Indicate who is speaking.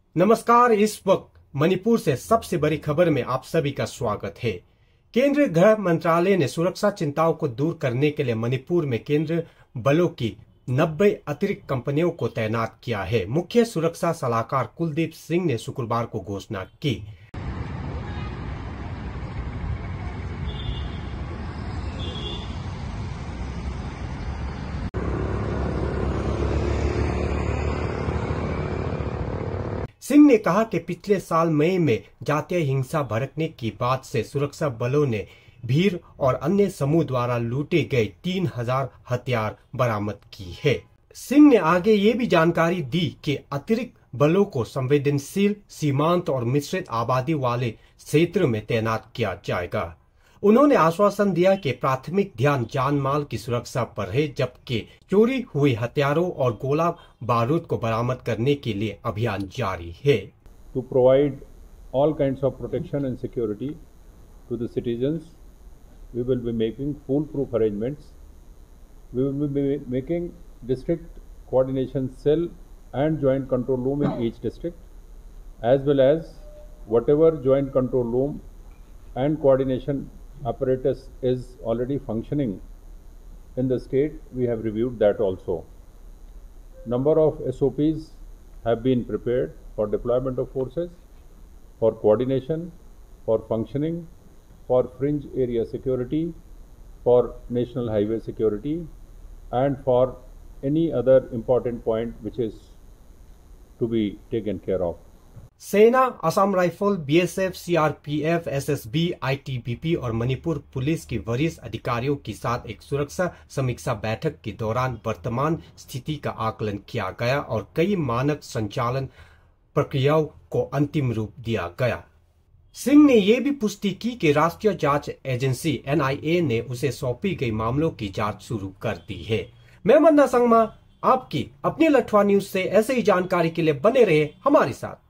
Speaker 1: नमस्कार। इस वक्त मणिपुर से सबसे बड़ी खबर में आप सभी का स्वागत है। केंद्रीय गृह मंत्रालय ने सुरक्षा चिंताओं को दूर करने के लिए मणिपुर में केंद्रीय बलों की 90 अतिरिक्त कंपनियों को तैनात किया है। मुख्य सुरक्षा सलाहकार कुलदीप सिंह ने शुक्रवार को घोषणा की। सिंह ने कहा कि पिछले साल मई में जातीय हिंसा भड़कने की बाद से सुरक्षा बलों ने भीड़ और अन्य समूह द्वारा लूटे गए 3000 हथियार बरामद की है। सिंह ने आगे ये भी जानकारी दी कि अतिरिक्त बलों को संवेदनशील सीमांत और मिश्रित आबादी वाले क्षेत्र में तैनात किया जाएगा। उन्होंने आश्वासन दिया कि प्राथमिक ध्यान जान माल की सुरक्षा पर है, जबकि चोरी हुए हथियारों और गोला बारूद को बरामद करने के लिए अभियान जारी है।
Speaker 2: To provide all kinds of protection and security to the citizens, we will be making foolproof arrangements. We will be making district coordination cell and joint control room in each district, as well as whatever joint control room and coordination apparatus is already functioning in the state. We have reviewed that also. Number of SOPs have been prepared for deployment of forces, for coordination, for functioning, for fringe area security, for national highway security, and for any other important point which is to be taken care of.
Speaker 1: सेना, Assam rifle, BSF, CRPF, SSB, ITBP और Manipur police के वरिष्ठ अधिकारियों के साथ एक सुरक्षा समीक्षा बैठक के दौरान वर्तमान स्थिति का आकलन किया गया और कई मानक संचालन प्रक्रियाओं को अंतिम रूप दिया गया। सिंह ने यह भी पुष्टि की कि राष्ट्रीय जांच एजेंसी एनआईए ने उसे सौंपी गई मामलों की जांच शुरू कर दी है। मैं मन्ना संगमा आपकी अपनी लठवा न्यूज से ऐसे ही जानकारी के लिए बने रहे हमारे साथ।